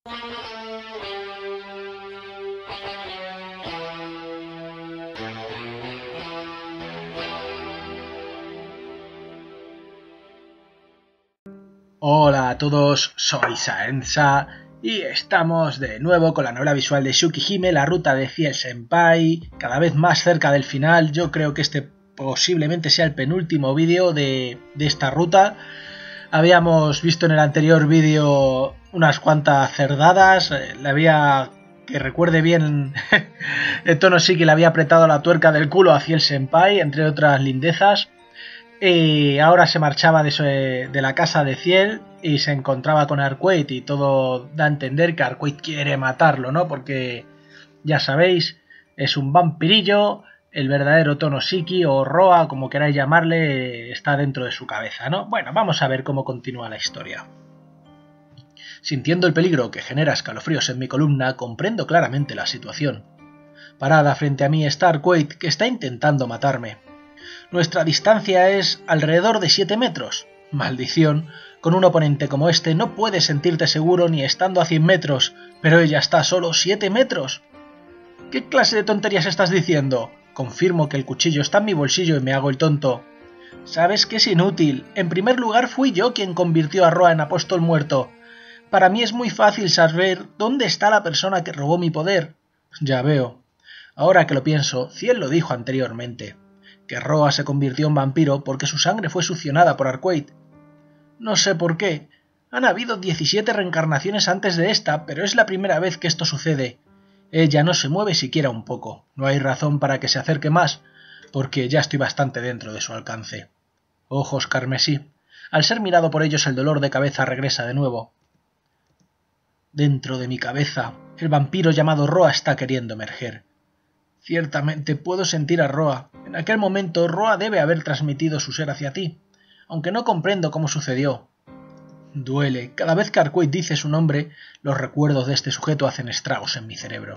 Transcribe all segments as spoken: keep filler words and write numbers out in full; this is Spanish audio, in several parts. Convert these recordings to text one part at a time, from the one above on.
Hola a todos, soy Saenza y estamos de nuevo con la novela visual de Tsukihime, la ruta de Ciel Senpai, cada vez más cerca del final. Yo creo que este posiblemente sea el penúltimo vídeo de, de esta ruta. Habíamos visto en el anterior vídeo unas cuantas cerdadas, le había, que recuerde bien, el Tonoshiki le había apretado la tuerca del culo a Ciel Senpai, entre otras lindezas. Y ahora se marchaba de, su, de la casa de Ciel y se encontraba con Arcueil y todo da a entender que Arcueil quiere matarlo, ¿no? Porque, ya sabéis, es un vampirillo, el verdadero Tonoshiki o Roa, como queráis llamarle, está dentro de su cabeza, ¿no? Bueno, vamos a ver cómo continúa la historia. Sintiendo el peligro que genera escalofríos en mi columna, comprendo claramente la situación. Parada frente a mí está Arcueil, que está intentando matarme. Nuestra distancia es alrededor de siete metros. Maldición, con un oponente como este no puedes sentirte seguro ni estando a cien metros, pero ella está a solo siete metros. ¿Qué clase de tonterías estás diciendo? Confirmo que el cuchillo está en mi bolsillo y me hago el tonto. Sabes que es inútil. En primer lugar fui yo quien convirtió a Roa en apóstol muerto. Para mí es muy fácil saber dónde está la persona que robó mi poder. Ya veo. Ahora que lo pienso, Ciel lo dijo anteriormente. Que Roa se convirtió en vampiro porque su sangre fue succionada por Arcueil. No sé por qué. Han habido diecisiete reencarnaciones antes de esta, pero es la primera vez que esto sucede. Ella no se mueve siquiera un poco. No hay razón para que se acerque más, porque ya estoy bastante dentro de su alcance. Ojos carmesí. Al ser mirado por ellos el dolor de cabeza regresa de nuevo. Dentro de mi cabeza, el vampiro llamado Roa está queriendo emerger. Ciertamente puedo sentir a Roa. En aquel momento Roa debe haber transmitido su ser hacia ti, aunque no comprendo cómo sucedió. Duele. Cada vez que Arcueil dice su nombre, los recuerdos de este sujeto hacen estragos en mi cerebro.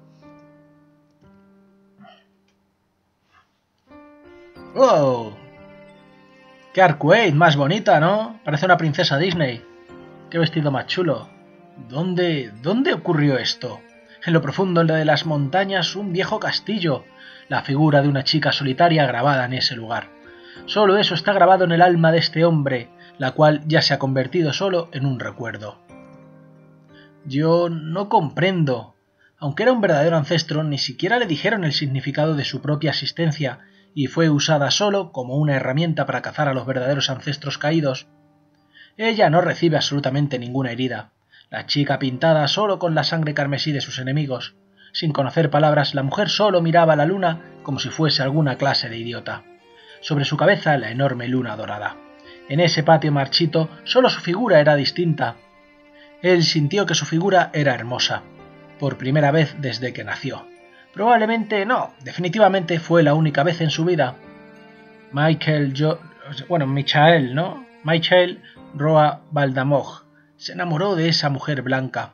¡Wow! ¡Qué Arcueil! Más bonita, ¿no? Parece una princesa Disney. ¡Qué vestido más chulo! ¿Dónde... dónde ocurrió esto? En lo profundo de las montañas, un viejo castillo, la figura de una chica solitaria grabada en ese lugar. Solo eso está grabado en el alma de este hombre, la cual ya se ha convertido solo en un recuerdo. Yo no comprendo. Aunque era un verdadero ancestro, ni siquiera le dijeron el significado de su propia existencia y fue usada solo como una herramienta para cazar a los verdaderos ancestros caídos. Ella no recibe absolutamente ninguna herida. La chica pintada solo con la sangre carmesí de sus enemigos. Sin conocer palabras, la mujer solo miraba a la luna como si fuese alguna clase de idiota. Sobre su cabeza la enorme luna dorada. En ese patio marchito solo su figura era distinta. Él sintió que su figura era hermosa, por primera vez desde que nació. Probablemente no, definitivamente fue la única vez en su vida. Michael, yo, bueno, Michael, ¿no? Michael Roa Valdamog. Se enamoró de esa mujer blanca.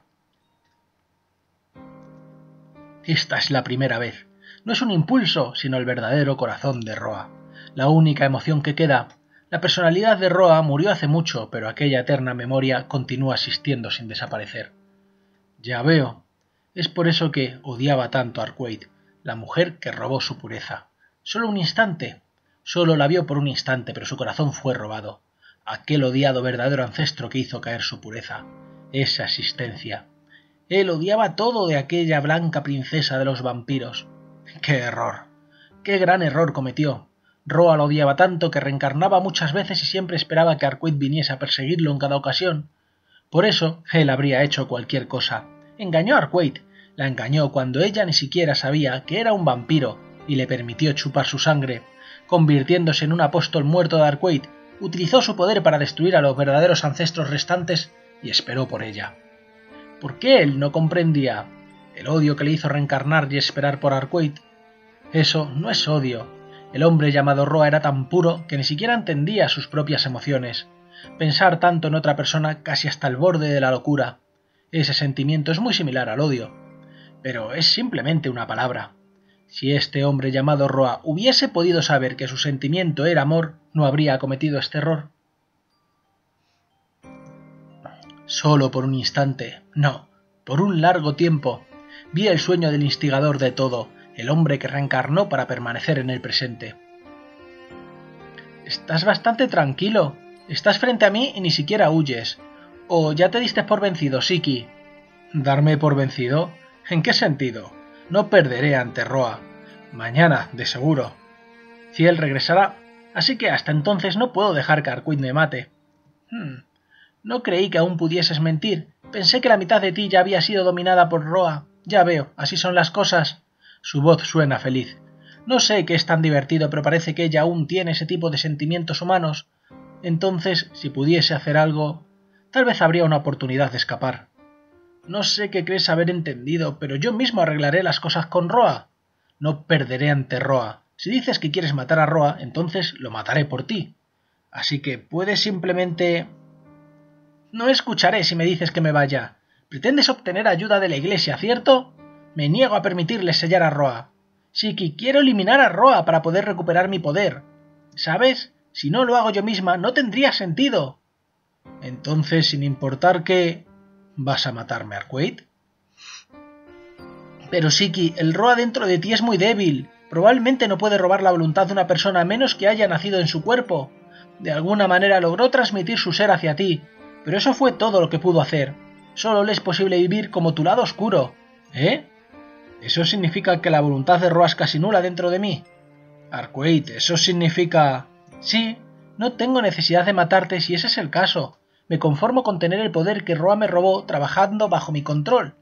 Esta es la primera vez. No es un impulso, sino el verdadero corazón de Roa. La única emoción que queda. La personalidad de Roa murió hace mucho, pero aquella eterna memoria continúa existiendo sin desaparecer. Ya veo. Es por eso que odiaba tanto a Arcueil, la mujer que robó su pureza. Solo un instante. Solo la vio por un instante, pero su corazón fue robado. Aquel odiado verdadero ancestro que hizo caer su pureza, esa existencia. Él odiaba todo de aquella blanca princesa de los vampiros. ¡Qué error! ¡Qué gran error cometió! Roa lo odiaba tanto que reencarnaba muchas veces y siempre esperaba que Arcueil viniese a perseguirlo en cada ocasión. Por eso, él habría hecho cualquier cosa. Engañó a Arcueil, la engañó cuando ella ni siquiera sabía que era un vampiro y le permitió chupar su sangre, convirtiéndose en un apóstol muerto de Arcueil. Utilizó su poder para destruir a los verdaderos ancestros restantes y esperó por ella. ¿Por qué él no comprendía el odio que le hizo reencarnar y esperar por Arcueil? Eso no es odio. El hombre llamado Roa era tan puro que ni siquiera entendía sus propias emociones. Pensar tanto en otra persona casi hasta el borde de la locura. Ese sentimiento es muy similar al odio, pero es simplemente una palabra. Si este hombre llamado Roa hubiese podido saber que su sentimiento era amor, no habría cometido este error. Solo por un instante, no, Por un largo tiempo vi el sueño del instigador de todo, el hombre que reencarnó para permanecer en el presente. Estás bastante tranquilo. Estás frente a mí y ni siquiera huyes. ¿O ya te diste por vencido, Shiki? ¿Darme por vencido? ¿En qué sentido? No perderé ante Roa. Mañana, de seguro. Ciel regresará, así que hasta entonces no puedo dejar que Arcuit me mate. Hmm. No creí que aún pudieses mentir. Pensé que la mitad de ti ya había sido dominada por Roa. Ya veo, así son las cosas. Su voz suena feliz. No sé qué es tan divertido, pero parece que ella aún tiene ese tipo de sentimientos humanos. Entonces, si pudiese hacer algo, tal vez habría una oportunidad de escapar. No sé qué crees haber entendido, pero yo mismo arreglaré las cosas con Roa. No perderé ante Roa. Si dices que quieres matar a Roa, entonces lo mataré por ti. Así que puedes simplemente... No escucharé si me dices que me vaya. Pretendes obtener ayuda de la iglesia, ¿cierto? Me niego a permitirles sellar a Roa. Shiki, quiero eliminar a Roa para poder recuperar mi poder. ¿Sabes? Si no lo hago yo misma, no tendría sentido. Entonces, sin importar que... ¿Vas a matarme, Arcuit? Pero Shiki, el Roa dentro de ti es muy débil. Probablemente no puede robar la voluntad de una persona a menos que haya nacido en su cuerpo. De alguna manera logró transmitir su ser hacia ti, pero eso fue todo lo que pudo hacer. Solo le es posible vivir como tu lado oscuro. ¿Eh? ¿Eso significa que la voluntad de Roa es casi nula dentro de mí? Arcuit, eso significa... Sí, no tengo necesidad de matarte si ese es el caso. Me conformo con tener el poder que Roa me robó trabajando bajo mi control.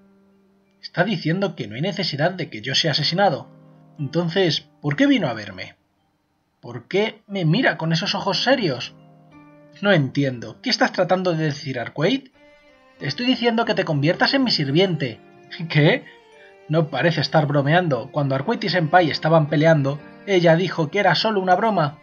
Está diciendo que no hay necesidad de que yo sea asesinado. Entonces, ¿por qué vino a verme? ¿Por qué me mira con esos ojos serios? No entiendo. ¿Qué estás tratando de decir, Arcuit? Te estoy diciendo que te conviertas en mi sirviente. ¿Qué? No parece estar bromeando. Cuando Arcuit y Senpai estaban peleando, ella dijo que era solo una broma.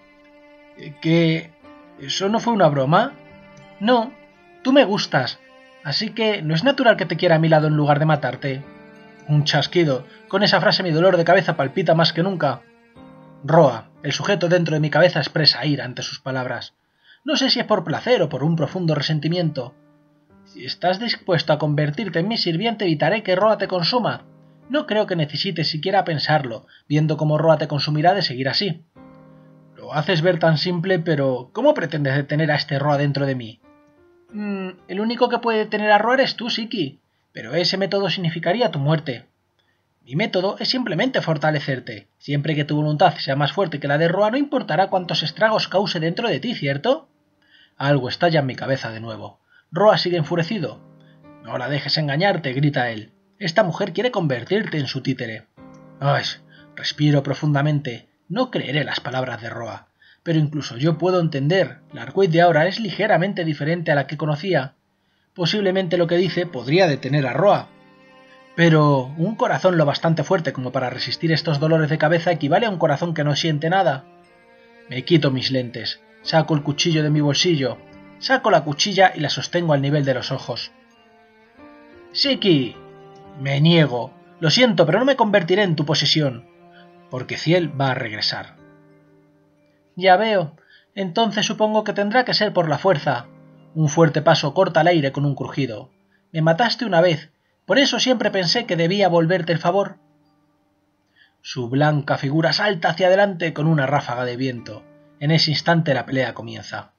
¿Que eso no fue una broma? No, tú me gustas, así que no es natural que te quiera a mi lado en lugar de matarte. Un chasquido. Con esa frase mi dolor de cabeza palpita más que nunca. Roa, el sujeto dentro de mi cabeza expresa ira ante sus palabras. No sé si es por placer o por un profundo resentimiento. Si estás dispuesto a convertirte en mi sirviente, evitaré que Roa te consuma. No creo que necesites siquiera pensarlo, viendo cómo Roa te consumirá de seguir así. Lo haces ver tan simple, pero ¿cómo pretendes detener a este Roa dentro de mí? Mm, el único que puede detener a Roa eres tú, Shiki, pero ese método significaría tu muerte. Mi método es simplemente fortalecerte. Siempre que tu voluntad sea más fuerte que la de Roa, no importará cuántos estragos cause dentro de ti, ¿cierto? Algo estalla en mi cabeza de nuevo. Roa sigue enfurecido. No la dejes engañarte, grita él. Esta mujer quiere convertirte en su títere. Ay, respiro profundamente. No creeré las palabras de Roa. Pero incluso yo puedo entender. La Arcuit de ahora es ligeramente diferente a la que conocía. Posiblemente lo que dice podría detener a Roa. Pero un corazón lo bastante fuerte como para resistir estos dolores de cabeza equivale a un corazón que no siente nada. Me quito mis lentes. Saco el cuchillo de mi bolsillo. Saco la cuchilla y la sostengo al nivel de los ojos. ¡Shiki! Me niego. Lo siento, pero no me convertiré en tu posesión. Porque Ciel va a regresar. Ya veo. Entonces supongo que tendrá que ser por la fuerza. Un fuerte paso corta el aire con un crujido. Me mataste una vez. Por eso siempre pensé que debía volverte el favor. Su blanca figura salta hacia adelante con una ráfaga de viento. En ese instante la pelea comienza.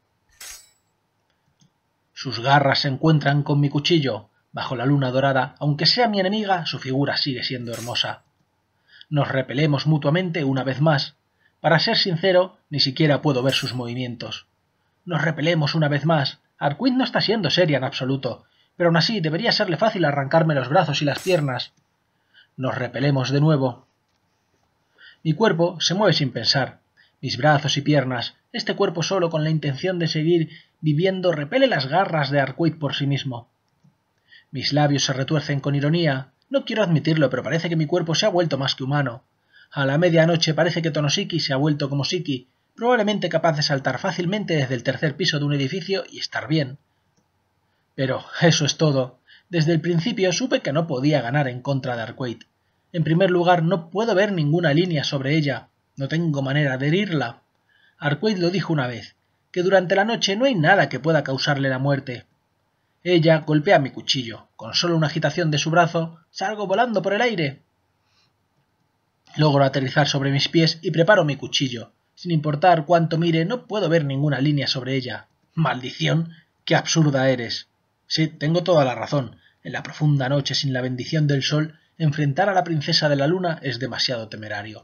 Sus garras se encuentran con mi cuchillo. Bajo la luna dorada, aunque sea mi enemiga, su figura sigue siendo hermosa. Nos repelemos mutuamente una vez más. Para ser sincero, ni siquiera puedo ver sus movimientos. Nos repelemos una vez más. Arcuit no está siendo seria en absoluto, pero aún así debería serle fácil arrancarme los brazos y las piernas. Nos repelemos de nuevo. Mi cuerpo se mueve sin pensar. Mis brazos y piernas, este cuerpo solo con la intención de seguir viviendo, repele las garras de Arcuit por sí mismo. Mis labios se retuercen con ironía. No quiero admitirlo, pero parece que mi cuerpo se ha vuelto más que humano. A la medianoche parece que Tonoshiki se ha vuelto como Shiki, probablemente capaz de saltar fácilmente desde el tercer piso de un edificio y estar bien. Pero eso es todo. Desde el principio supe que no podía ganar en contra de Arcuit. En primer lugar, no puedo ver ninguna línea sobre ella. No tengo manera de herirla. Arcuit lo dijo una vez, que durante la noche no hay nada que pueda causarle la muerte. Ella golpea mi cuchillo. Con solo una agitación de su brazo, salgo volando por el aire. Logro aterrizar sobre mis pies y preparo mi cuchillo. Sin importar cuánto mire, no puedo ver ninguna línea sobre ella. ¡Maldición! ¡Qué absurda eres! Sí, tengo toda la razón. En la profunda noche, sin la bendición del sol, enfrentar a la princesa de la luna es demasiado temerario.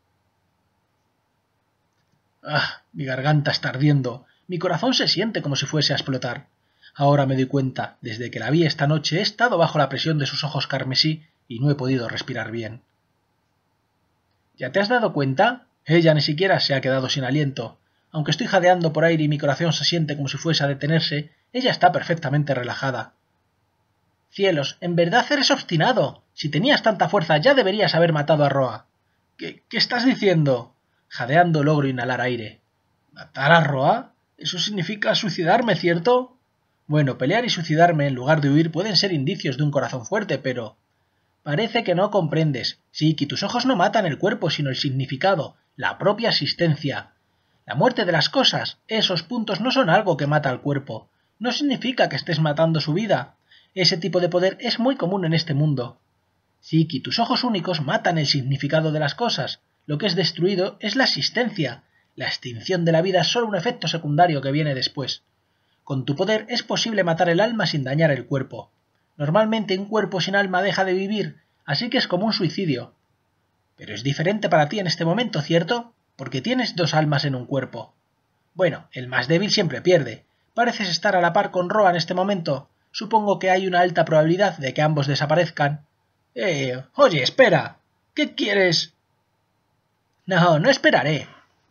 ¡Ah! Mi garganta está ardiendo. Mi corazón se siente como si fuese a explotar. Ahora me doy cuenta, desde que la vi esta noche he estado bajo la presión de sus ojos carmesí y no he podido respirar bien. ¿Ya te has dado cuenta? Ella ni siquiera se ha quedado sin aliento. Aunque estoy jadeando por aire y mi corazón se siente como si fuese a detenerse, ella está perfectamente relajada. Cielos, en verdad eres obstinado. Si tenías tanta fuerza ya deberías haber matado a Roa. ¿Qué, qué estás diciendo? Jadeando logro inhalar aire. ¿Matar a Roa? Eso significa suicidarme, ¿cierto? Bueno, pelear y suicidarme en lugar de huir pueden ser indicios de un corazón fuerte, pero... Parece que no comprendes. Sí, que tus ojos no matan el cuerpo, sino el significado, la propia existencia. La muerte de las cosas, esos puntos no son algo que mata al cuerpo. No significa que estés matando su vida. Ese tipo de poder es muy común en este mundo. Sí, que tus ojos únicos matan el significado de las cosas. Lo que es destruido es la existencia. La extinción de la vida es solo un efecto secundario que viene después. Con tu poder es posible matar el alma sin dañar el cuerpo. Normalmente un cuerpo sin alma deja de vivir, así que es como un suicidio. Pero es diferente para ti en este momento, ¿cierto? Porque tienes dos almas en un cuerpo. Bueno, el más débil siempre pierde. Pareces estar a la par con Roa en este momento. Supongo que hay una alta probabilidad de que ambos desaparezcan. Eh, oye, espera. ¿Qué quieres? No, no esperaré.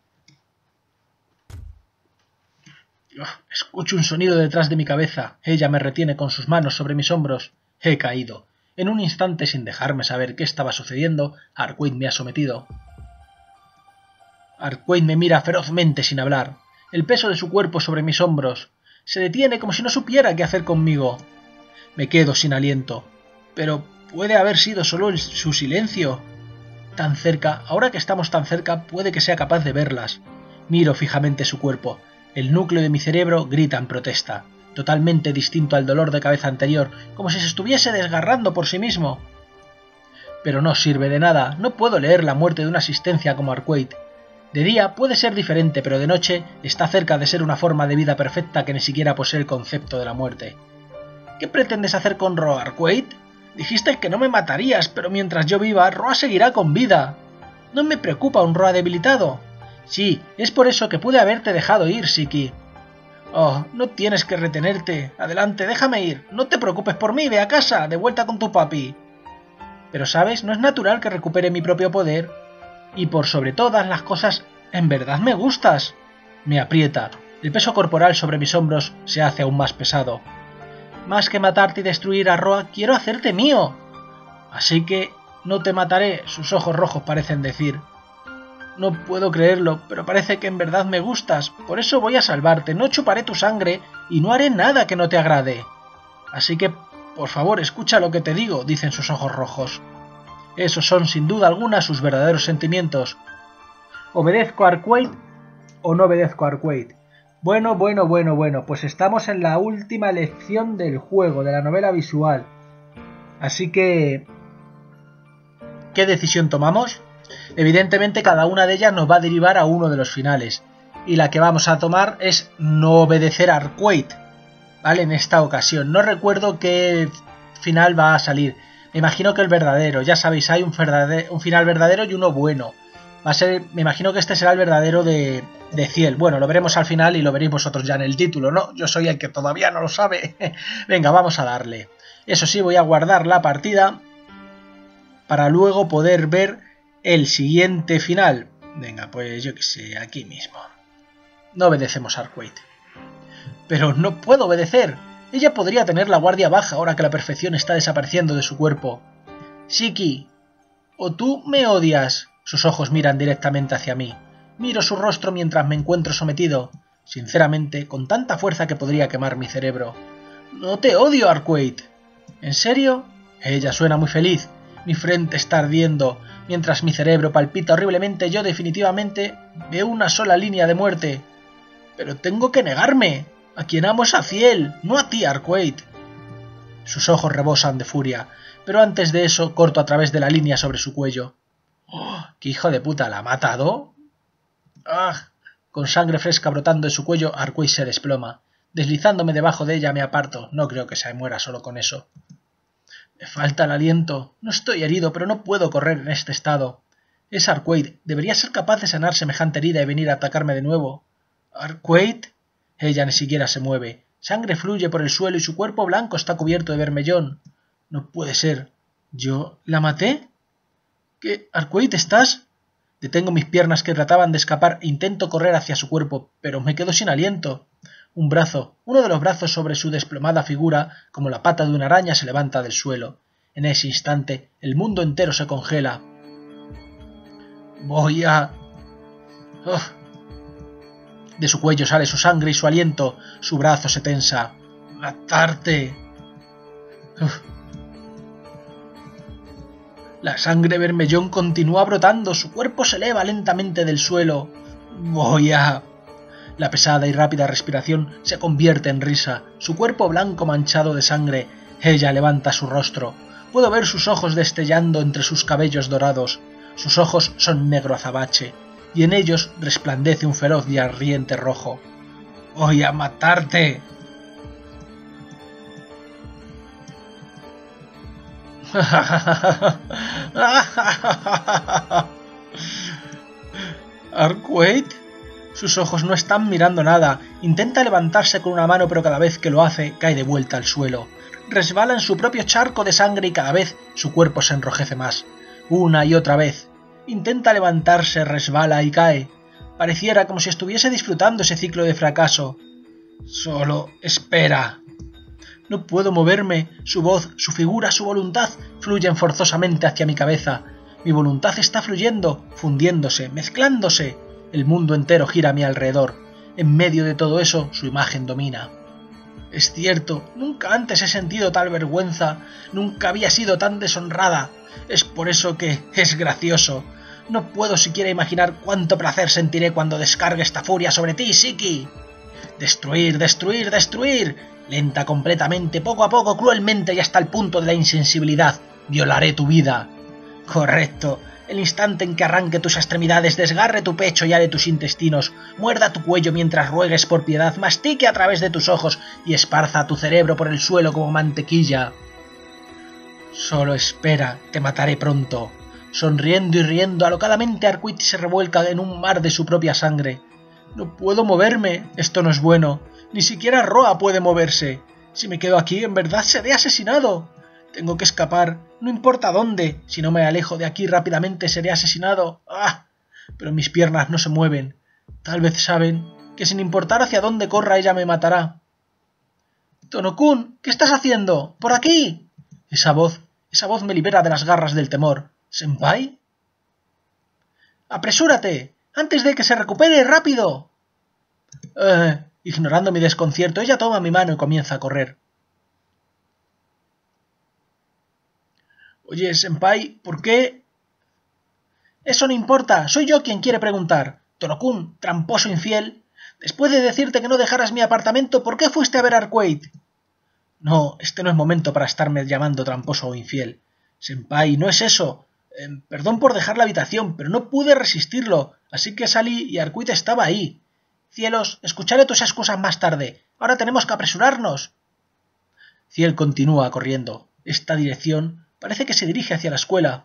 Escucho un sonido detrás de mi cabeza. Ella me retiene con sus manos sobre mis hombros. He caído. En un instante, sin dejarme saber qué estaba sucediendo, Arquaid me ha sometido. Arquaid me mira ferozmente sin hablar. El peso de su cuerpo sobre mis hombros. Se detiene como si no supiera qué hacer conmigo. Me quedo sin aliento. Pero puede haber sido solo el, su silencio. Tan cerca, ahora que estamos tan cerca, puede que sea capaz de verlas. Miro fijamente su cuerpo. El núcleo de mi cerebro grita en protesta, totalmente distinto al dolor de cabeza anterior, como si se estuviese desgarrando por sí mismo. Pero no sirve de nada, no puedo leer la muerte de una existencia como Arquaid. De día puede ser diferente, pero de noche está cerca de ser una forma de vida perfecta que ni siquiera posee el concepto de la muerte. ¿Qué pretendes hacer con Roa, Arquaid? Dijiste que no me matarías, pero mientras yo viva, Roa seguirá con vida. No me preocupa un Roa debilitado. Sí, es por eso que pude haberte dejado ir, Shiki. Oh, no tienes que retenerte. Adelante, déjame ir. No te preocupes por mí, ve a casa, de vuelta con tu papi. Pero, ¿sabes? No es natural que recupere mi propio poder. Y por sobre todas las cosas, en verdad me gustas. Me aprieta. El peso corporal sobre mis hombros se hace aún más pesado. Más que matarte y destruir a Roa, quiero hacerte mío. Así que no te mataré, sus ojos rojos parecen decir. No puedo creerlo, pero parece que en verdad me gustas. Por eso voy a salvarte, no chuparé tu sangre y no haré nada que no te agrade. Así que, por favor, escucha lo que te digo, dicen sus ojos rojos. Esos son, sin duda alguna, sus verdaderos sentimientos. ¿Obedezco a Arquaid o no obedezco a Arquaid? Bueno, bueno, bueno, bueno, pues estamos en la última lección del juego, de la novela visual. Así que... ¿qué decisión tomamos? Evidentemente cada una de ellas nos va a derivar a uno de los finales, y la que vamos a tomar es no obedecer a Arquaid, ¿vale? En esta ocasión, no recuerdo qué final va a salir, me imagino que el verdadero, ya sabéis, hay un, verdadero, un final verdadero y uno bueno, va a ser, me imagino que este será el verdadero de, de Ciel, bueno, lo veremos al final y lo veréis vosotros ya en el título, ¿no? Yo soy el que todavía no lo sabe, venga, vamos a darle, eso sí, voy a guardar la partida para luego poder ver el siguiente final. Venga, pues yo que sé, aquí mismo. No obedecemos a Arquaid. Pero no puedo obedecer. Ella podría tener la guardia baja ahora que la perfección está desapareciendo de su cuerpo. Shiki, o tú me odias. Sus ojos miran directamente hacia mí. Miro su rostro mientras me encuentro sometido. Sinceramente, con tanta fuerza que podría quemar mi cerebro. No te odio, Arquaid. ¿En serio? Ella suena muy feliz. Mi frente está ardiendo. Mientras mi cerebro palpita horriblemente, yo definitivamente veo una sola línea de muerte. Pero tengo que negarme. A quien amo es a Ciel, no a ti, Arquaid. Sus ojos rebosan de furia, pero antes de eso corto a través de la línea sobre su cuello. ¡Oh, qué hijo de puta! ¿La ha matado? ¡Ah! Con sangre fresca brotando de su cuello, Arquaid se desploma. Deslizándome debajo de ella me aparto. No creo que se muera solo con eso. Me falta el aliento. No estoy herido, pero no puedo correr en este estado. Es Arquaid. Debería ser capaz de sanar semejante herida y venir a atacarme de nuevo. ¿Arquaid? Ella ni siquiera se mueve. Sangre fluye por el suelo y su cuerpo blanco está cubierto de bermellón. No puede ser. ¿Yo la maté? ¿Qué? ¿Arquaid, estás? Detengo mis piernas que trataban de escapar e intento correr hacia su cuerpo, pero me quedo sin aliento. Un brazo, uno de los brazos sobre su desplomada figura, como la pata de una araña, se levanta del suelo. En ese instante, el mundo entero se congela. Voy a... Uf. De su cuello sale su sangre y su aliento. Su brazo se tensa. ¡Matarte! Uf. La sangre bermellón continúa brotando. Su cuerpo se eleva lentamente del suelo. Voy a... La pesada y rápida respiración se convierte en risa. Su cuerpo blanco manchado de sangre. Ella levanta su rostro. Puedo ver sus ojos destellando entre sus cabellos dorados. Sus ojos son negro azabache, y en ellos resplandece un feroz y ardiente rojo. ¡Voy a matarte! ¿Arquaid? Sus ojos no están mirando nada. Intenta levantarse con una mano, pero cada vez que lo hace, cae de vuelta al suelo. Resbala en su propio charco de sangre y cada vez su cuerpo se enrojece más. Una y otra vez. Intenta levantarse, resbala y cae. Pareciera como si estuviese disfrutando ese ciclo de fracaso. Solo espera. No puedo moverme. Su voz, su figura, su voluntad fluyen forzosamente hacia mi cabeza. Mi voluntad está fluyendo, fundiéndose, mezclándose. El mundo entero gira a mi alrededor. En medio de todo eso, su imagen domina. Es cierto, nunca antes he sentido tal vergüenza, nunca había sido tan deshonrada. Es por eso que es gracioso. No puedo siquiera imaginar cuánto placer sentiré cuando descargue esta furia sobre ti, Shiki. Destruir, destruir, destruir. Lenta, completamente, poco a poco, cruelmente y hasta el punto de la insensibilidad. Violaré tu vida. Correcto. El instante en que arranque tus extremidades, desgarre tu pecho y ale tus intestinos, muerda tu cuello mientras ruegues por piedad, mastique a través de tus ojos y esparza tu cerebro por el suelo como mantequilla. Solo espera, te mataré pronto. Sonriendo y riendo, alocadamente Arquaid se revuelca en un mar de su propia sangre. No puedo moverme, esto no es bueno. Ni siquiera Roa puede moverse. Si me quedo aquí, en verdad seré asesinado. Tengo que escapar, no importa dónde. Si no me alejo de aquí rápidamente seré asesinado. ¡Ah! Pero mis piernas no se mueven. Tal vez saben que sin importar hacia dónde corra ella me matará. Tono-kun, ¿qué estás haciendo? ¡Por aquí! Esa voz, esa voz me libera de las garras del temor. ¿Senpai? ¡Apresúrate! ¡Antes de que se recupere! ¡Rápido! Eh, ignorando mi desconcierto, ella toma mi mano y comienza a correr. Oye, senpai, ¿por qué? Eso no importa, soy yo quien quiere preguntar. Tono-kun, tramposo infiel. Después de decirte que no dejaras mi apartamento, ¿por qué fuiste a ver a Arquaid? No, este no es momento para estarme llamando tramposo o infiel. Senpai, no es eso. Eh, perdón por dejar la habitación, pero no pude resistirlo, así que salí y Arquaid estaba ahí. Cielos, escucharé tus excusas más tarde. Ahora tenemos que apresurarnos. Ciel continúa corriendo. Esta dirección parece que se dirige hacia la escuela.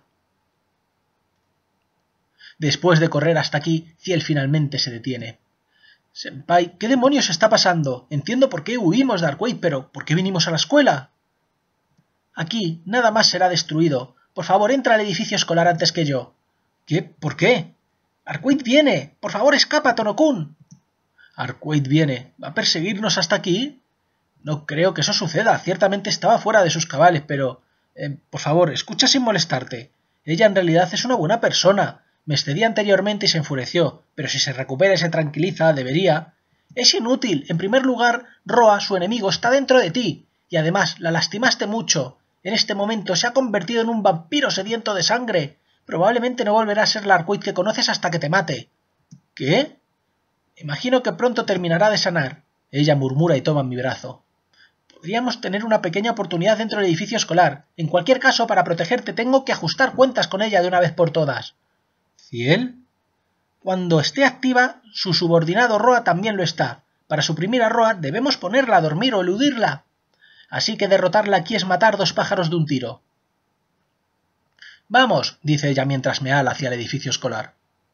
Después de correr hasta aquí, Ciel finalmente se detiene. Senpai, ¿qué demonios está pasando? Entiendo por qué huimos de Arquaid, pero ¿por qué vinimos a la escuela? Aquí nada más será destruido. Por favor, entra al edificio escolar antes que yo. ¿Qué? ¿Por qué? Arquaid viene. Por favor, escapa, Tono-kun. Arquaid viene. ¿Va a perseguirnos hasta aquí? No creo que eso suceda. Ciertamente estaba fuera de sus cabales, pero... Eh, por favor, escucha sin molestarte. Ella en realidad es una buena persona. Me excedí anteriormente y se enfureció, pero si se recupera y se tranquiliza, debería... Es inútil. En primer lugar, Roa, su enemigo, está dentro de ti. Y además, la lastimaste mucho. En este momento se ha convertido en un vampiro sediento de sangre. Probablemente no volverá a ser la Arquaid que conoces hasta que te mate. ¿Qué? Imagino que pronto terminará de sanar. Ella murmura y toma mi brazo. Podríamos tener una pequeña oportunidad dentro del edificio escolar. En cualquier caso, para protegerte tengo que ajustar cuentas con ella de una vez por todas. ¿Ciel? Cuando esté activa, su subordinado Roa también lo está. Para suprimir a Roa debemos ponerla a dormir o eludirla. Así que derrotarla aquí es matar dos pájaros de un tiro. Vamos, dice ella mientras me ala hacia el edificio escolar.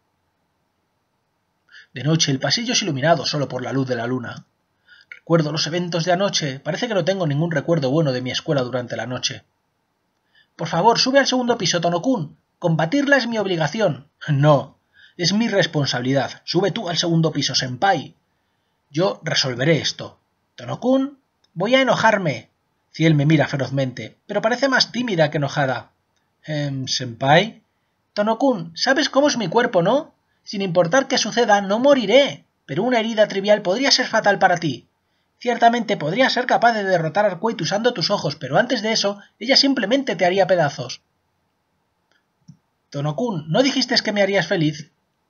De noche el pasillo es iluminado solo por la luz de la luna. Recuerdo los eventos de anoche. Parece que no tengo ningún recuerdo bueno de mi escuela durante la noche. Por favor, sube al segundo piso, Tono-kun. Combatirla es mi obligación. No, es mi responsabilidad. Sube tú al segundo piso, senpai. Yo resolveré esto. Tono-kun, voy a enojarme. Ciel me mira ferozmente, pero parece más tímida que enojada. Eh, ¿senpai? Tono-kun, sabes cómo es mi cuerpo, ¿no? Sin importar qué suceda, no moriré. Pero una herida trivial podría ser fatal para ti. Ciertamente podría ser capaz de derrotar a Arquette usando tus ojos, pero antes de eso, ella simplemente te haría pedazos. Tono-kun, ¿no dijiste que me harías feliz?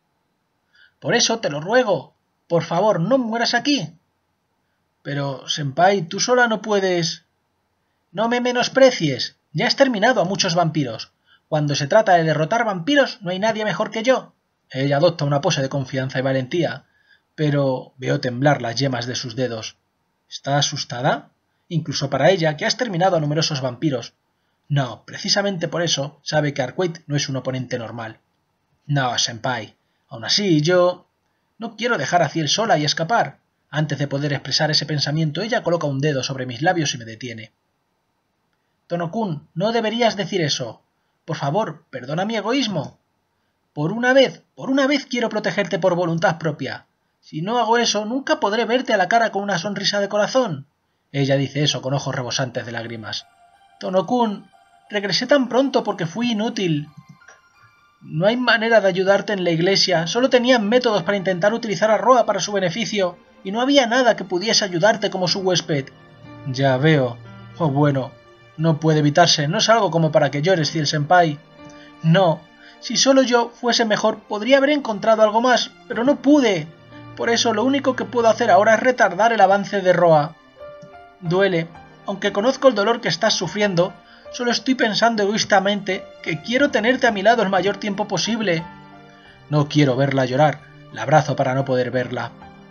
Por eso te lo ruego. Por favor, no mueras aquí. Pero, senpai, tú sola no puedes... No me menosprecies. Ya has terminado a muchos vampiros. Cuando se trata de derrotar vampiros, no hay nadie mejor que yo. Ella adopta una pose de confianza y valentía, pero veo temblar las yemas de sus dedos. ¿Está asustada? Incluso para ella, que has terminado a numerosos vampiros. No, precisamente por eso sabe que Arquette no es un oponente normal. No, senpai. Aún así, yo... No quiero dejar a Ciel sola y escapar. Antes de poder expresar ese pensamiento, ella coloca un dedo sobre mis labios y me detiene. Tono-kun, no deberías decir eso. Por favor, perdona mi egoísmo. Por una vez, por una vez quiero protegerte por voluntad propia. Si no hago eso, nunca podré verte a la cara con una sonrisa de corazón. Ella dice eso con ojos rebosantes de lágrimas. Tono-kun, regresé tan pronto porque fui inútil. No hay manera de ayudarte en la iglesia. Solo tenían métodos para intentar utilizar a Roa para su beneficio, y no había nada que pudiese ayudarte como su huésped. Ya veo. Oh, bueno, no puede evitarse. No es algo como para que llores, Ciel senpai. No. Si solo yo fuese mejor, podría haber encontrado algo más, pero no pude. Por eso lo único que puedo hacer ahora es retardar el avance de Roa. Duele. Aunque conozco el dolor que estás sufriendo, solo estoy pensando egoístamente que quiero tenerte a mi lado el mayor tiempo posible. No quiero verla llorar. La abrazo para no poder verla.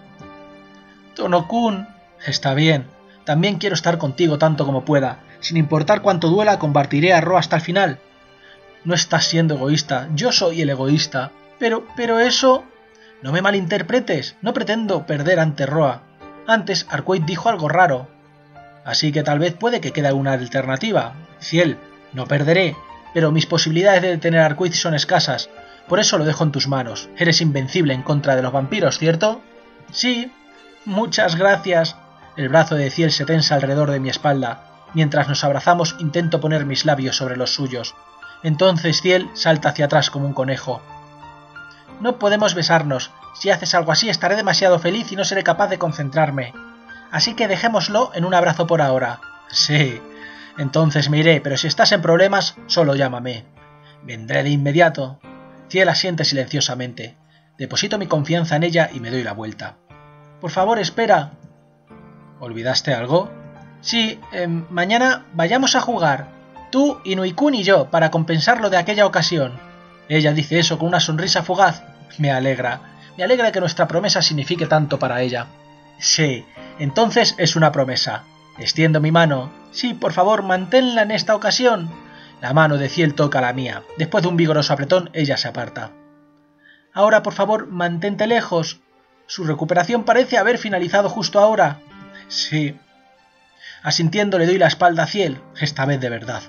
Tono-kun. Está bien. También quiero estar contigo tanto como pueda. Sin importar cuánto duela, combatiré a Roa hasta el final. No estás siendo egoísta, yo soy el egoísta. Pero, pero eso... No me malinterpretes, no pretendo perder ante Roa. Antes, Arquette dijo algo raro. Así que tal vez puede que quede alguna alternativa. Ciel, no perderé, pero mis posibilidades de detener a Arquette son escasas. Por eso lo dejo en tus manos. Eres invencible en contra de los vampiros, ¿cierto? Sí. Muchas gracias. El brazo de Ciel se tensa alrededor de mi espalda. Mientras nos abrazamos, intento poner mis labios sobre los suyos. Entonces Ciel salta hacia atrás como un conejo. No podemos besarnos. Si haces algo así estaré demasiado feliz y no seré capaz de concentrarme. Así que dejémoslo en un abrazo por ahora. Sí. Entonces me iré, pero si estás en problemas, solo llámame. Vendré de inmediato. Ciel asiente silenciosamente. Deposito mi confianza en ella y me doy la vuelta. Por favor, espera. ¿Olvidaste algo? Sí, eh, mañana vayamos a jugar. Tú, Inui-kun y yo, para compensar lo de aquella ocasión. Ella dice eso con una sonrisa fugaz. Me alegra. Me alegra que nuestra promesa signifique tanto para ella. Sí, entonces es una promesa. Extiendo mi mano. Sí, por favor, manténla en esta ocasión. La mano de Ciel toca la mía. Después de un vigoroso apretón, ella se aparta. Ahora, por favor, mantente lejos. Su recuperación parece haber finalizado justo ahora. Sí. Asintiendo le doy la espalda a Ciel, esta vez de verdad.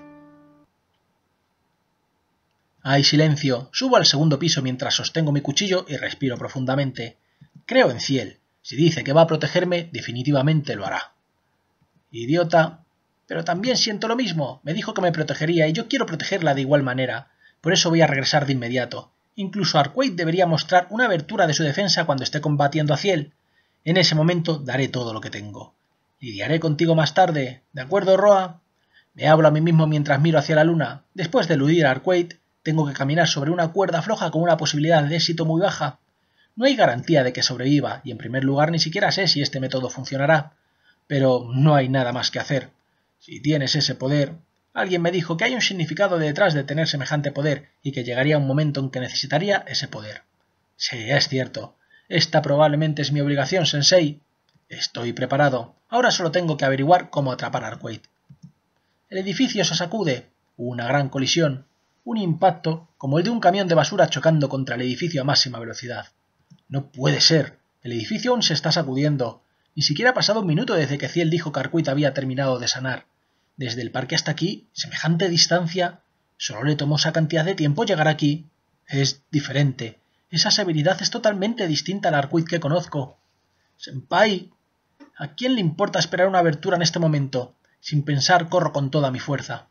Hay silencio. Subo al segundo piso mientras sostengo mi cuchillo y respiro profundamente. Creo en Ciel. Si dice que va a protegerme, definitivamente lo hará. Idiota. Pero también siento lo mismo. Me dijo que me protegería y yo quiero protegerla de igual manera. Por eso voy a regresar de inmediato. Incluso Arquette debería mostrar una abertura de su defensa cuando esté combatiendo a Ciel. En ese momento daré todo lo que tengo. Lidiaré contigo más tarde. ¿De acuerdo, Roa? Me hablo a mí mismo mientras miro hacia la luna. Después de eludir a Arquette, tengo que caminar sobre una cuerda floja con una posibilidad de éxito muy baja. No hay garantía de que sobreviva, y en primer lugar ni siquiera sé si este método funcionará. Pero no hay nada más que hacer. Si tienes ese poder... Alguien me dijo que hay un significado detrás de tener semejante poder y que llegaría un momento en que necesitaría ese poder. Sí, es cierto. Esta probablemente es mi obligación, Sensei. Estoy preparado. Ahora solo tengo que averiguar cómo atrapar a Arcueid. El edificio se sacude. Una gran colisión. Un impacto como el de un camión de basura chocando contra el edificio a máxima velocidad. No puede ser. El edificio aún se está sacudiendo. Ni siquiera ha pasado un minuto desde que Ciel dijo que Arcueid había terminado de sanar. Desde el parque hasta aquí, semejante distancia. Solo le tomó esa cantidad de tiempo llegar aquí. Es diferente. Esa severidad es totalmente distinta al Arcueid que conozco. Senpai, ¿a quién le importa esperar una abertura en este momento? Sin pensar, corro con toda mi fuerza.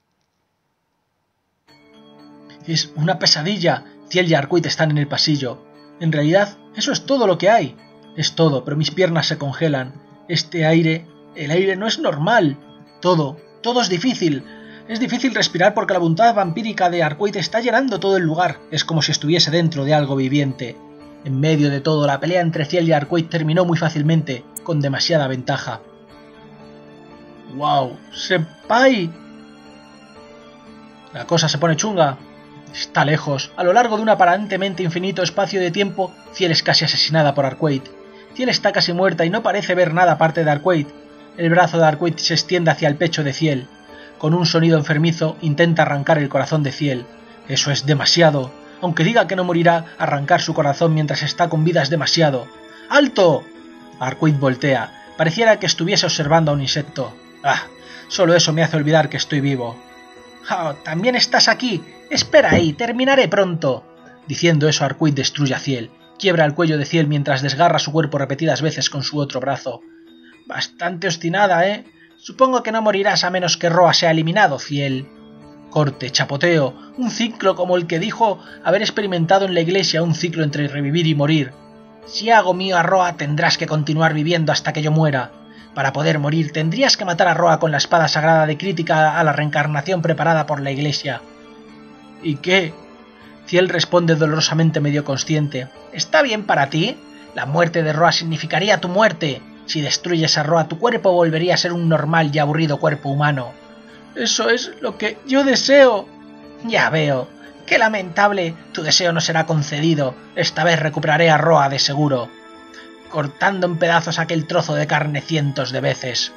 Es una pesadilla. Ciel y Arcueid están en el pasillo. En realidad, eso es todo lo que hay. Es todo, pero mis piernas se congelan. Este aire... El aire no es normal. Todo, todo es difícil. Es difícil respirar porque la voluntad vampírica de Arcueid está llenando todo el lugar. Es como si estuviese dentro de algo viviente. En medio de todo, la pelea entre Ciel y Arcueid terminó muy fácilmente, con demasiada ventaja. ¡Wow! ¡Senpai! La cosa se pone chunga. Está lejos. A lo largo de un aparentemente infinito espacio de tiempo, Ciel es casi asesinada por Arcueid. Ciel está casi muerta y no parece ver nada aparte de Arcueid. El brazo de Arcueid se extiende hacia el pecho de Ciel. Con un sonido enfermizo intenta arrancar el corazón de Ciel. Eso es demasiado. Aunque diga que no morirá, arrancar su corazón mientras está con vida es demasiado. ¡Alto! Arcueid voltea. Pareciera que estuviese observando a un insecto. ¡Ah! Solo eso me hace olvidar que estoy vivo. ¡Oh! ¿También estás aquí? Espera ahí, terminaré pronto. Diciendo eso, Arcueid destruye a Ciel. Quiebra el cuello de Ciel mientras desgarra su cuerpo repetidas veces con su otro brazo. Bastante obstinada, ¿eh? Supongo que no morirás a menos que Roa sea eliminado, Ciel. Corte, chapoteo, un ciclo como el que dijo haber experimentado en la iglesia, un ciclo entre revivir y morir. Si hago mío a Roa, tendrás que continuar viviendo hasta que yo muera. Para poder morir, tendrías que matar a Roa con la espada sagrada de crítica a la reencarnación preparada por la iglesia. ¿Y qué? Ciel responde dolorosamente medio consciente. ¿Está bien para ti? La muerte de Roa significaría tu muerte. Si destruyes a Roa, tu cuerpo volvería a ser un normal y aburrido cuerpo humano. Eso es lo que yo deseo. Ya veo. Qué lamentable. Tu deseo no será concedido. Esta vez recuperaré a Roa de seguro. Cortando en pedazos aquel trozo de carne cientos de veces.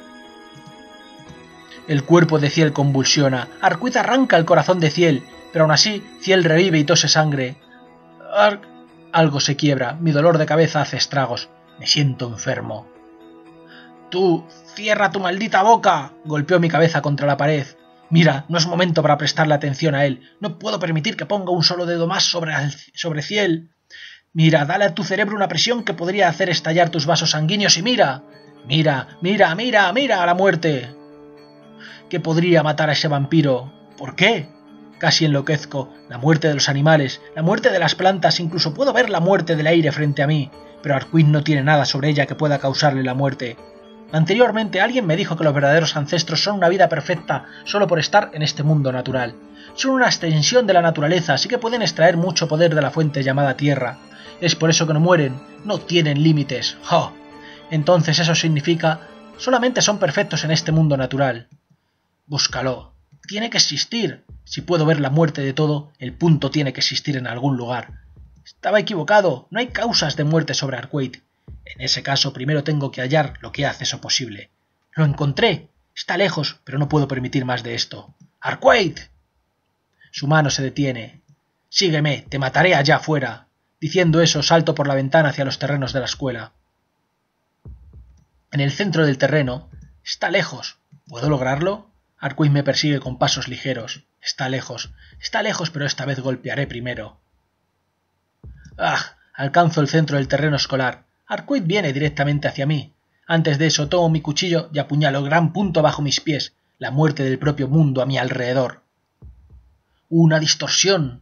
El cuerpo de Ciel convulsiona. Arcueid arranca el corazón de Ciel, pero aún así Ciel revive y tose sangre. Ar... Algo se quiebra. Mi dolor de cabeza hace estragos. Me siento enfermo. ¡Tú! ¡Cierra tu maldita boca! Golpeó mi cabeza contra la pared. Mira, no es momento para prestarle atención a él. No puedo permitir que ponga un solo dedo más sobre, sobre Ciel. Mira, dale a tu cerebro una presión que podría hacer estallar tus vasos sanguíneos y mira. Mira, mira, mira, mira a la muerte. ¿Qué podría matar a ese vampiro? ¿Por qué? Casi enloquezco. La muerte de los animales, la muerte de las plantas, incluso puedo ver la muerte del aire frente a mí. Pero Arcueid no tiene nada sobre ella que pueda causarle la muerte. Anteriormente alguien me dijo que los verdaderos ancestros son una vida perfecta solo por estar en este mundo natural. Son una extensión de la naturaleza, así que pueden extraer mucho poder de la fuente llamada Tierra. Es por eso que no mueren, no tienen límites. ¡Jo! Entonces eso significa, solamente son perfectos en este mundo natural. Búscalo. Tiene que existir. Si puedo ver la muerte de todo, el punto tiene que existir en algún lugar. Estaba equivocado, no hay causas de muerte sobre Arcueid. En ese caso, primero tengo que hallar lo que hace eso posible. ¡Lo encontré! Está lejos, pero no puedo permitir más de esto. ¡Arcueid! Su mano se detiene. Sígueme, te mataré allá afuera. Diciendo eso, salto por la ventana hacia los terrenos de la escuela. En el centro del terreno, está lejos. ¿Puedo lograrlo? Arcueid me persigue con pasos ligeros. Está lejos, está lejos, pero esta vez golpearé primero. ¡Ah! Alcanzo el centro del terreno escolar. Arcueid viene directamente hacia mí. Antes de eso tomo mi cuchillo y apuñalo gran punto bajo mis pies, la muerte del propio mundo a mi alrededor. ¡Una distorsión!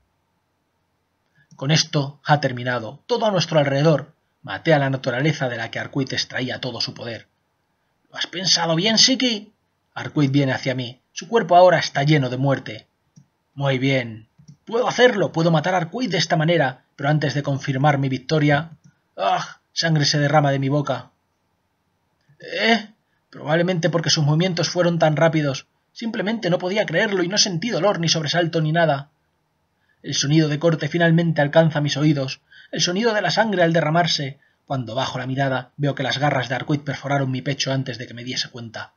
Con esto ha terminado. Todo a nuestro alrededor. Maté a la naturaleza de la que Arcueid extraía todo su poder. ¿Lo has pensado bien, Shiki? Arcueid viene hacia mí. Su cuerpo ahora está lleno de muerte. Muy bien. Puedo hacerlo. Puedo matar a Arcueid de esta manera. Pero antes de confirmar mi victoria... ¡Ah! Sangre se derrama de mi boca. ¿Eh? Probablemente porque sus movimientos fueron tan rápidos. Simplemente no podía creerlo y no sentí dolor ni sobresalto ni nada. El sonido de corte finalmente alcanza mis oídos, el sonido de la sangre al derramarse. Cuando bajo la mirada, veo que las garras de Arquette perforaron mi pecho antes de que me diese cuenta.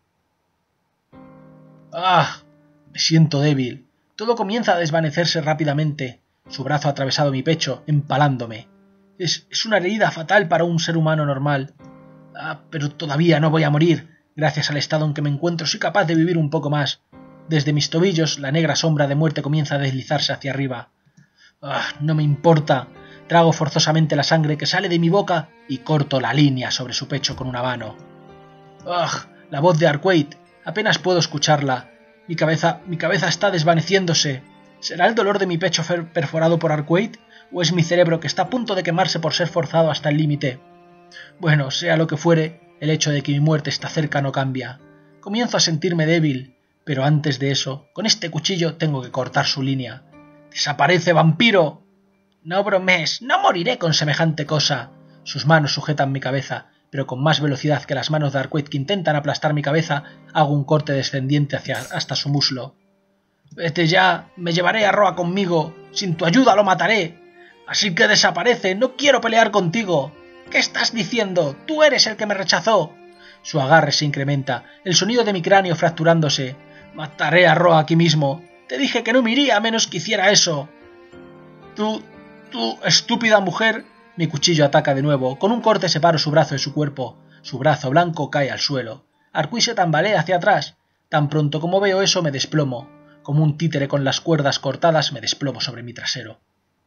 ¡Ah! Me siento débil. Todo comienza a desvanecerse rápidamente. Su brazo ha atravesado mi pecho, empalándome. Es, es una herida fatal para un ser humano normal. Ah, pero todavía no voy a morir. Gracias al estado en que me encuentro, soy capaz de vivir un poco más. Desde mis tobillos, la negra sombra de muerte comienza a deslizarse hacia arriba. Ah, no me importa. Trago forzosamente la sangre que sale de mi boca y corto la línea sobre su pecho con una mano. ¡Ah! La voz de Arquette. Apenas puedo escucharla. Mi cabeza, mi cabeza está desvaneciéndose. ¿Será el dolor de mi pecho perforado por Arquette? ¿O es mi cerebro que está a punto de quemarse por ser forzado hasta el límite? Bueno, sea lo que fuere, el hecho de que mi muerte está cerca no cambia. Comienzo a sentirme débil, pero antes de eso, con este cuchillo tengo que cortar su línea. ¡Desaparece, vampiro! No bromes, no moriré con semejante cosa. Sus manos sujetan mi cabeza, pero con más velocidad que las manos de Arquette que intentan aplastar mi cabeza, hago un corte descendiente hacia hasta su muslo. Vete ya, me llevaré a Roa conmigo. Sin tu ayuda lo mataré. Así que desaparece, no quiero pelear contigo. ¿Qué estás diciendo? Tú eres el que me rechazó. Su agarre se incrementa, el sonido de mi cráneo fracturándose. Mataré a Roa aquí mismo. Te dije que no me iría a menos que hiciera eso. Tú, tú, estúpida mujer. Mi cuchillo ataca de nuevo. Con un corte separo su brazo de su cuerpo. Su brazo blanco cae al suelo. Arquette se tambalea hacia atrás. Tan pronto como veo eso me desplomo. Como un títere con las cuerdas cortadas me desplomo sobre mi trasero.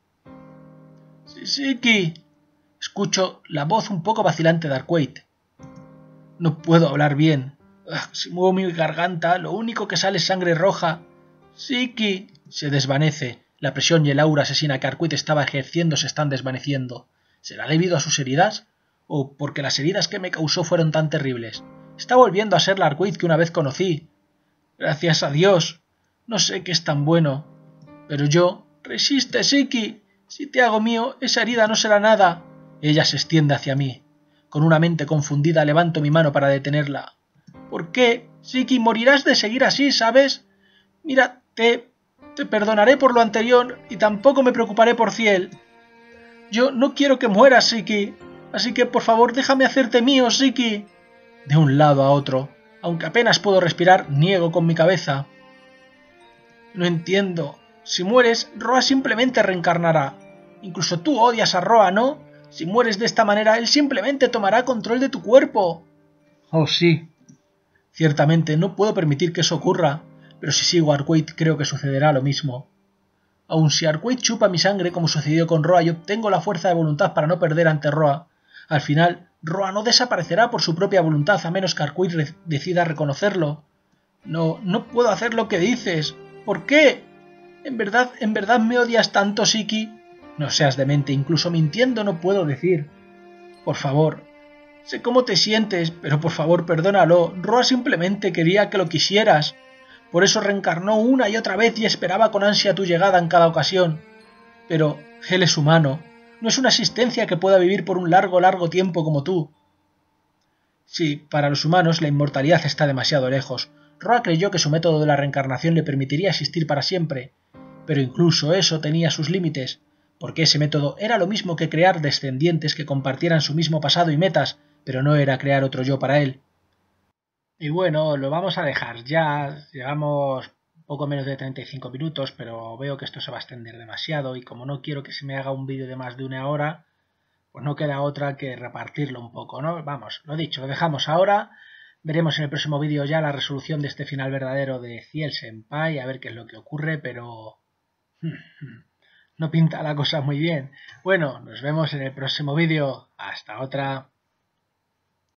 Siki. Escucho la voz un poco vacilante de Arquette. No puedo hablar bien. Si muevo mi garganta, lo único que sale es sangre roja. Siki. Se desvanece. La presión y el aura asesina que Arquette estaba ejerciendo se están desvaneciendo. ¿Será debido a sus heridas? ¿O porque las heridas que me causó fueron tan terribles? Está volviendo a ser la Arquette que una vez conocí. Gracias a Dios. No sé qué es tan bueno. Pero yo... Resiste, Siki. Si te hago mío, esa herida no será nada. Ella se extiende hacia mí. Con una mente confundida levanto mi mano para detenerla. ¿Por qué? Siki, morirás de seguir así, ¿sabes? Mira, te... te perdonaré por lo anterior y tampoco me preocuparé por Ciel. Yo no quiero que mueras, Siki. Así que, por favor, déjame hacerte mío, Siki. De un lado a otro, aunque apenas puedo respirar, niego con mi cabeza. No entiendo. Si mueres, Roa simplemente reencarnará. Incluso tú odias a Roa, ¿no? Si mueres de esta manera, él simplemente tomará control de tu cuerpo. Oh, sí. Ciertamente no puedo permitir que eso ocurra, pero si sigo a Arquette creo que sucederá lo mismo. Aun si Arquette chupa mi sangre como sucedió con Roa y obtengo la fuerza de voluntad para no perder ante Roa, al final Roa no desaparecerá por su propia voluntad a menos que Arquette re- decida reconocerlo. No, no puedo hacer lo que dices. ¿Por qué? ¿En verdad, en verdad me odias tanto, Siki? No seas demente, incluso mintiendo no puedo decir. Por favor, sé cómo te sientes, pero por favor perdónalo. Roa simplemente quería que lo quisieras. Por eso reencarnó una y otra vez y esperaba con ansia tu llegada en cada ocasión. Pero él es humano. No es una existencia que pueda vivir por un largo, largo tiempo como tú. Sí, para los humanos la inmortalidad está demasiado lejos. Roa creyó que su método de la reencarnación le permitiría existir para siempre. Pero incluso eso tenía sus límites, porque ese método era lo mismo que crear descendientes que compartieran su mismo pasado y metas, pero no era crear otro yo para él. Y bueno, lo vamos a dejar ya. Llevamos poco menos de treinta y cinco minutos, pero veo que esto se va a extender demasiado y como no quiero que se me haga un vídeo de más de una hora, pues no queda otra que repartirlo un poco, ¿no? Vamos, lo dicho, lo dejamos ahora. Veremos en el próximo vídeo ya la resolución de este final verdadero de Ciel Senpai, a ver qué es lo que ocurre, pero... no pinta la cosa muy bien. Bueno, nos vemos en el próximo vídeo. Hasta otra.